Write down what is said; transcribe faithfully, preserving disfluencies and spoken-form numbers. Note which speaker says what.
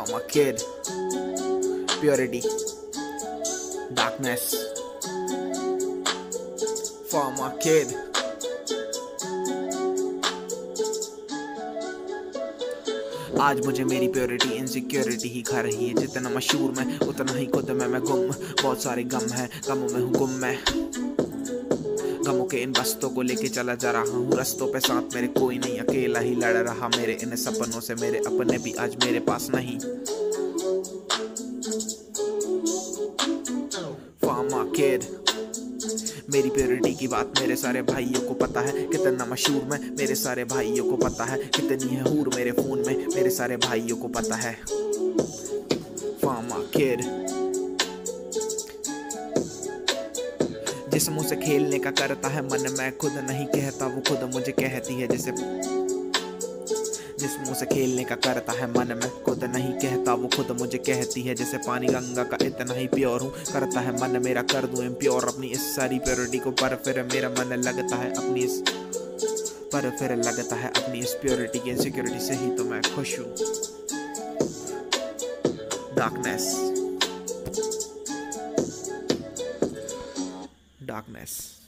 Speaker 1: Farmer kid, purity, darkness. Farmer kid. आज मुझे मेरी प्योरिटी इनसिक्योरिटी ही खा रही है। जितना मशहूर मैं उतना ही खुद में मैं गुम। बहुत सारे गम है, गमों में हूँ गुम मैं। गमों के इन बस्तों को लेके चला जा रहा हूँ रस्तों पे, साथ मेरे कोई नहीं, अकेला ही लड़ रहा मेरे इन सपनों से। मेरे अपने भी आज मेरे पास नहीं। फार्मा किड, मेरी प्योरिटी की बात मेरे सारे भाइयों को पता है। कितना मशहूर मैं मेरे सारे भाइयों को पता है। कितनी है हूर मेरे फोन में मेरे सारे भाइयों को पता है। फार्मा किड, जिस मुंह से खेलने का करता है मन, मैं खुद नहीं कहता वो खुद मुझे कहती है। जैसे जिस मुंह से खेलने का करता है मन, मैं खुद नहीं कहता वो खुद मुझे कहती है। जैसे पानी गंगा का इतना ही प्योर हूँ, करता है मन मेरा कर दूं इम्प्योर अपनी इस सारी प्योरिटी को। पर फिर मेरा मन लगता है अपनी इस पर फिर लगता है अपनी इस प्योरिटी की इनसिक्योरिटी से ही तो मैं खुश हूँ। Darkness, darkness.